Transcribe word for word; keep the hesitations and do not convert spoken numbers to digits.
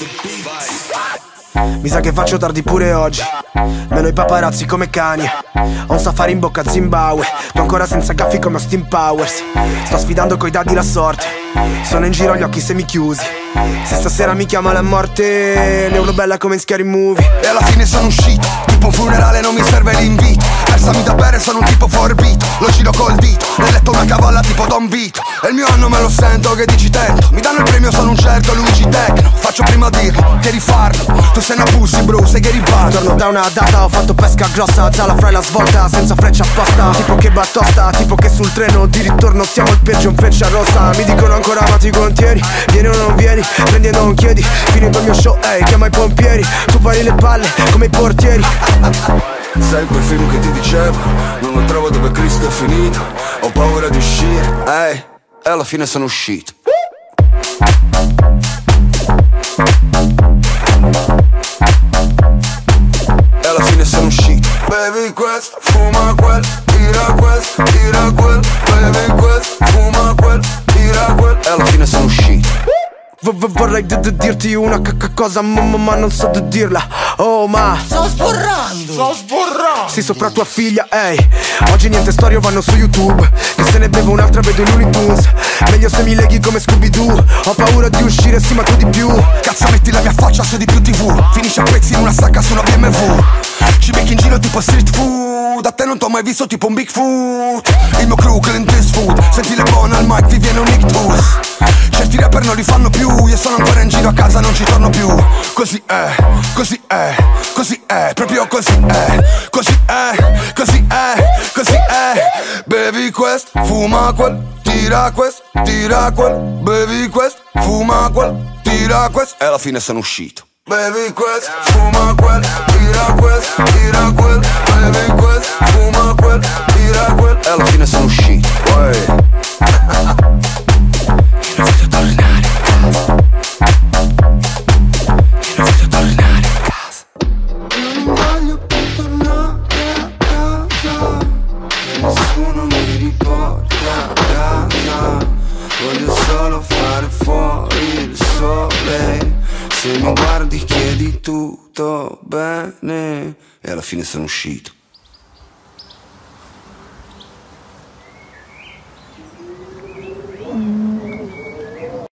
Mi sa che faccio tardi pure oggi. Meno i paparazzi come cani. Ho un safari in bocca a Zimbabwe. Tu ancora senza gaffi come Austin Powers. Sto sfidando coi dadi la sorte. Sono in giro gli occhi semichiusi. Se stasera mi chiama la morte, ne urlo bella come in Scary Movie. E alla fine sono uscito, tipo un funerale non mi serve l'invito. Versami da bere, sono un tipo forbito. Lo giro col dito, nel letto una cavalla tipo Don Vito. E il mio anno me lo sento che dici tento. Mi danno il premio, sono un certo Luigi Tecno. Faccio prima dirlo, che rifarlo. Tu sei una pussy bro, sei che riparto. Torno da una data, ho fatto pesca grossa. Zala fra la svolta, senza freccia apposta. Tipo che battosta, tipo che sul treno di ritorno siamo il peggio in freccia rossa. Mi dicono ancora ma ti contieni, vieni o non vieni, prendi e non chiedi. Finito il mio show, ehi, chiama i pompieri. Tu pari le palle come i portieri. Sai quel film che ti dicevo, non lo trovo dove Cristo è finito. Ho paura di uscire, ehi, e alla fine sono uscito. E alla fine sono uscito. Bevi questo, fuma quel, tira questo, tira quel. Bevi questo, fuma quel, tira quel. E alla fine sono uscito. Vorrei dirti una cosa ma non so dirla. Oh ma sto sborrando, sto sborrando. Sì, sopra tua figlia, ehi. Oggi niente storie vanno su YouTube. Che se ne bevo un'altra vedo i Looney Tunes. Meglio se mi leghi come Scooby-Doo. Ho paura di uscire, sì ma tu di più. Cazzo metti la mia faccia su di più tivù. Finisce a pezzi in una sacca su una B M W. Ci becchi in giro tipo street food. Da te non t'ho mai visto tipo un Bigfoot. Il mio crew Clint Eastwood. Senti le buone al mic, vi viene un ictus. Certi rapper non li fanno più. Io sono ancora in giro a casa, non ci torno più. Così è, così è, così è, proprio così è. Così è, così è, così è. Bevi questo, fuma quel, tira questo, tira quel. Bevi questo, fuma quel, tira questo. E alla fine sono uscito. Bevi questo, fuma quel, tira questo, tira quel. Bevi questo, fuma quel, tira quel. E alla fine sono uscito. Uè. Io non voglio tornare a casa. Io non voglio tornare a casa. Io non voglio più tornare a casa. Che nessuno mi riporti a casa. Voglio solo fare fuori il sole. Se mi guardi chiedi tutto bene. E alla fine sono uscito.